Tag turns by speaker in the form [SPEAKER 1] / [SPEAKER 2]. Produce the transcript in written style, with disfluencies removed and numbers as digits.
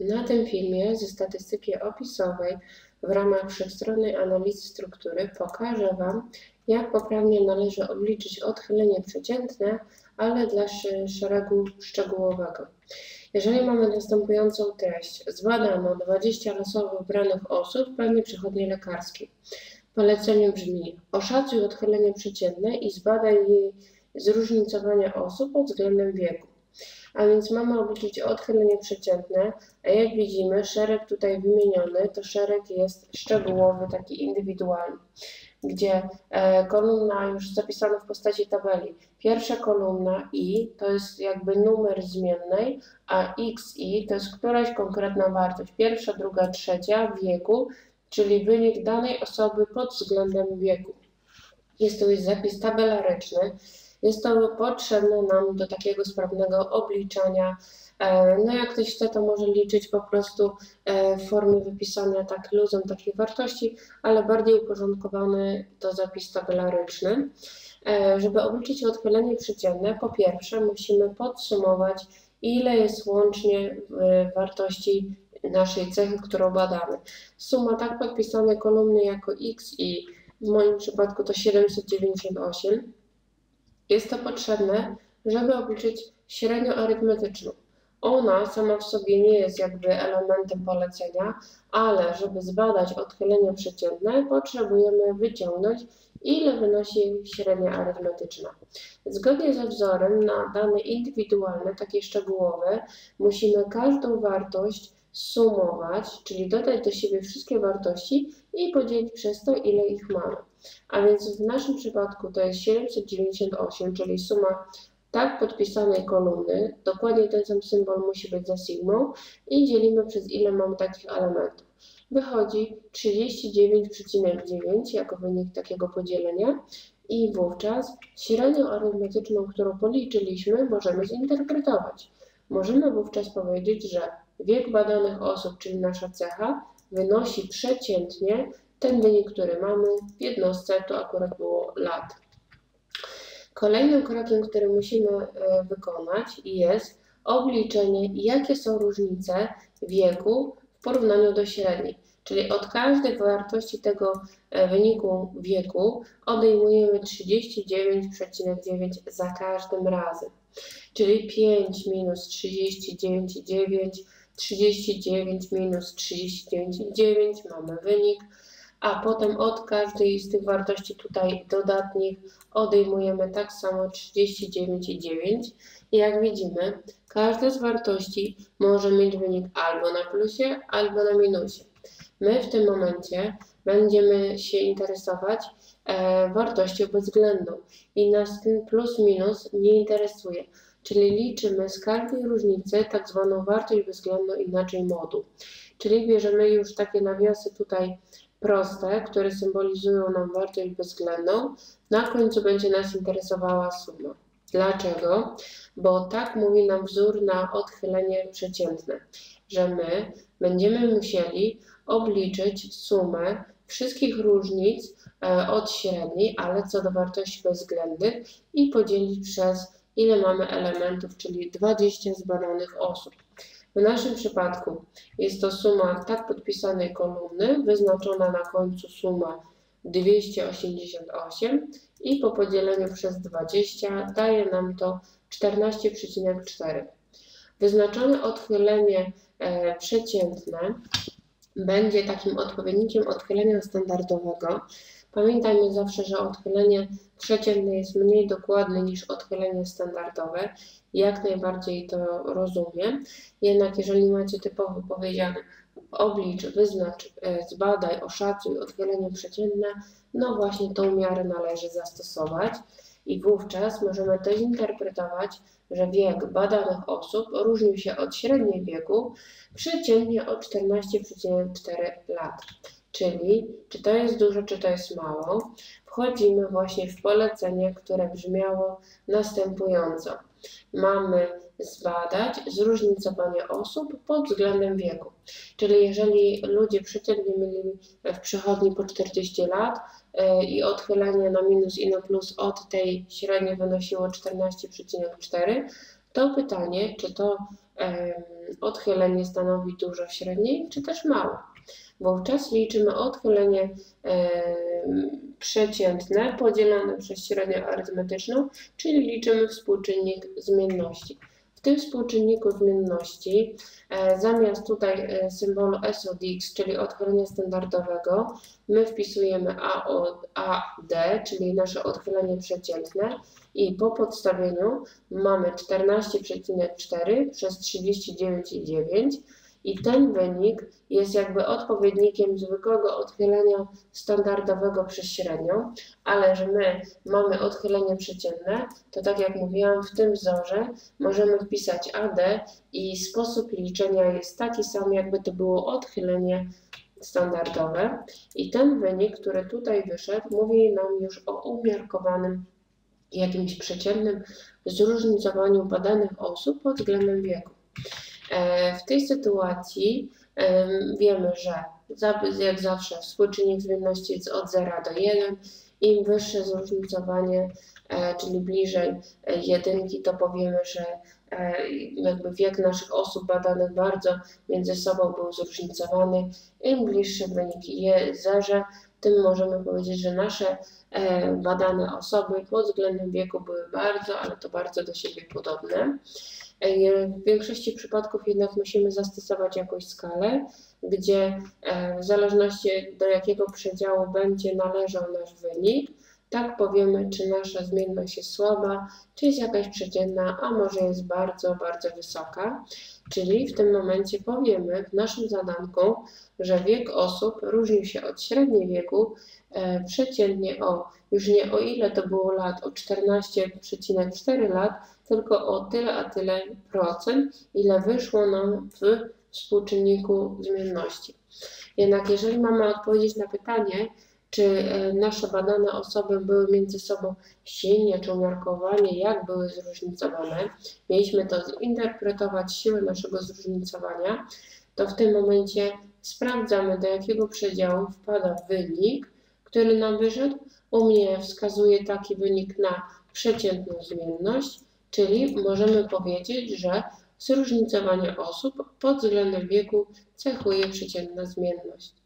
[SPEAKER 1] Na tym filmie ze statystyki opisowej w ramach wszechstronnej analizy struktury pokażę Wam, jak poprawnie należy obliczyć odchylenie przeciętne, ale dla szeregu szczegółowego. Jeżeli mamy następującą treść: zbadano 20 losowo wybranych osób w pełni przychodni lekarskiej. Polecenie brzmi: oszacuj odchylenie przeciętne i zbadaj jej zróżnicowanie osób pod względem wieku. A więc mamy obliczyć odchylenie przeciętne, a jak widzimy, szereg tutaj wymieniony to szereg jest szczegółowy, taki indywidualny, gdzie kolumna już zapisana w postaci tabeli. Pierwsza kolumna I to jest jakby numer zmiennej, a XI to jest któraś konkretna wartość, pierwsza, druga, trzecia wieku, czyli wynik danej osoby pod względem wieku. Jest to już zapis tabelaryczny. Jest to potrzebne nam do takiego sprawnego obliczania. No jak ktoś chce, to może liczyć po prostu w formie wypisania tak luzem takiej wartości, ale bardziej uporządkowany to zapis tabelaryczny. Żeby obliczyć odchylenie przeciętne, po pierwsze musimy podsumować, ile jest łącznie wartości naszej cechy, którą badamy. Suma tak podpisanej kolumny jako x i w moim przypadku to 798. Jest to potrzebne, żeby obliczyć średnią arytmetyczną. Ona sama w sobie nie jest jakby elementem polecenia, ale żeby zbadać odchylenie przeciętne, potrzebujemy wyciągnąć, ile wynosi średnia arytmetyczna. Zgodnie ze wzorem na dane indywidualne, takie szczegółowe, musimy każdą wartość sumować, czyli dodać do siebie wszystkie wartości i podzielić przez to, ile ich mamy. A więc w naszym przypadku to jest 798, czyli suma tak podpisanej kolumny, dokładnie ten sam symbol musi być za sigmą i dzielimy przez ile mamy takich elementów. Wychodzi 39,9 jako wynik takiego podzielenia i wówczas średnią arytmetyczną, którą policzyliśmy, możemy zinterpretować. Możemy wówczas powiedzieć, że wiek badanych osób, czyli nasza cecha, wynosi przeciętnie ten wynik, który mamy w jednostce, to akurat było lat. Kolejnym krokiem, który musimy wykonać, jest obliczenie, jakie są różnice wieku w porównaniu do średniej. Czyli od każdej wartości tego wyniku wieku odejmujemy 39,9 za każdym razem. Czyli 5 minus 39,9, 39 minus 39,9 mamy wynik, a potem od każdej z tych wartości tutaj dodatnich odejmujemy tak samo 39,9 i jak widzimy, każda z wartości może mieć wynik albo na plusie, albo na minusie. My w tym momencie będziemy się interesować wartością bezwzględną i nas ten plus minus nie interesuje, czyli liczymy z każdej różnicy tak zwaną wartość bezwzględną, inaczej moduł. Czyli bierzemy już takie nawiasy tutaj proste, które symbolizują nam wartość bezwzględną. Na końcu będzie nas interesowała suma. Dlaczego? Bo tak mówi nam wzór na odchylenie przeciętne, że my będziemy musieli obliczyć sumę wszystkich różnic od średniej, ale co do wartości bezwzględnych i podzielić przez ile mamy elementów, czyli 20 zbadanych osób. W naszym przypadku jest to suma tak podpisanej kolumny, wyznaczona na końcu suma 288 i po podzieleniu przez 20 daje nam to 14,4. Wyznaczone odchylenie przeciętne będzie takim odpowiednikiem odchylenia standardowego. Pamiętajmy zawsze, że odchylenie przeciętne jest mniej dokładne niż odchylenie standardowe. Jak najbardziej to rozumiem. Jednak jeżeli macie typowo powiedziane oblicz, wyznacz, zbadaj, oszacuj odchylenie przeciętne, no właśnie tą miarę należy zastosować i wówczas możemy to zinterpretować, że wiek badanych osób różnił się od średniej wieku przeciętnie o 14,4 lat. Czyli czy to jest dużo, czy to jest mało, wchodzimy właśnie w polecenie, które brzmiało następująco. Mamy zbadać zróżnicowanie osób pod względem wieku. Czyli jeżeli ludzie przeciętnie mieli w przychodni po 40 lat i odchylenie na minus i na plus od tej średniej wynosiło 14,4, to pytanie, czy to odchylenie stanowi dużo średniej, czy też mało. Wówczas liczymy odchylenie przeciętne podzielone przez średnią arytmetyczną, czyli liczymy współczynnik zmienności. W tym współczynniku zmienności zamiast tutaj symbolu S od X, czyli odchylenia standardowego, my wpisujemy AD, czyli nasze odchylenie przeciętne i po podstawieniu mamy 14,4 przez 39,9 i ten wynik jest jakby odpowiednikiem zwykłego odchylenia standardowego przez średnią, ale że my mamy odchylenie przeciętne, to tak jak mówiłam, w tym wzorze możemy wpisać AD i sposób liczenia jest taki sam, jakby to było odchylenie standardowe. I ten wynik, który tutaj wyszedł, mówi nam już o umiarkowanym jakimś przeciętnym zróżnicowaniu badanych osób pod względem wieku. W tej sytuacji wiemy, że jak zawsze współczynnik zmienności jest od 0 do 1. Im wyższe zróżnicowanie, czyli bliżej jedynki, to powiemy, że jakby wiek naszych osób badanych bardzo między sobą był zróżnicowany. Im bliższy wynik jest zerze, tym możemy powiedzieć, że nasze badane osoby pod względem wieku były bardzo, ale to bardzo do siebie podobne. W większości przypadków jednak musimy zastosować jakąś skalę, gdzie w zależności do jakiego przedziału będzie należał nasz wynik, tak powiemy, czy nasza zmienność jest słaba, czy jest jakaś przeciętna, a może jest bardzo, bardzo wysoka. Czyli w tym momencie powiemy w naszym zadanku, że wiek osób różni się od średniej wieku przeciętnie już nie o ile to było lat, o 14,4 lat, tylko o tyle a tyle procent, ile wyszło nam w współczynniku zmienności. Jednak jeżeli mamy odpowiedzieć na pytanie, czy nasze badane osoby były między sobą silnie czy umiarkowanie, jak były zróżnicowane, mieliśmy to zinterpretować siłę naszego zróżnicowania, to w tym momencie sprawdzamy, do jakiego przedziału wpada wynik, który nam wyszedł. U mnie wskazuje taki wynik na przeciętną zmienność, czyli możemy powiedzieć, że zróżnicowanie osób pod względem wieku cechuje przeciętna zmienność.